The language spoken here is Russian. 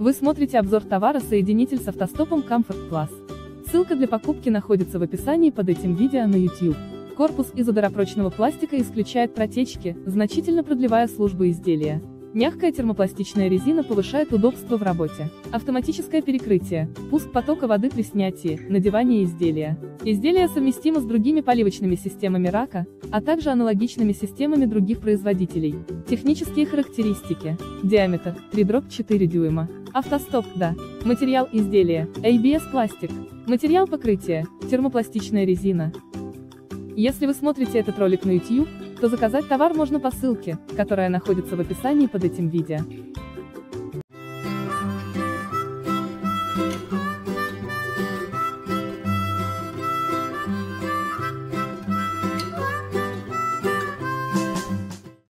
Вы смотрите обзор товара соединитель с автостопом Comfort Plus. Ссылка для покупки находится в описании под этим видео на YouTube. Корпус из ударопрочного пластика исключает протечки, значительно продлевая службу изделия. Мягкая термопластичная резина повышает удобство в работе. Автоматическое перекрытие, пуск потока воды при снятии, надевании изделия. Изделие совместимо с другими поливочными системами Raka, а также аналогичными системами других производителей. Технические характеристики. Диаметр 3/4 дюйма. Автостоп, да. Материал изделия, ABS пластик. Материал покрытия, термопластичная резина. Если вы смотрите этот ролик на YouTube, то заказать товар можно по ссылке, которая находится в описании под этим видео.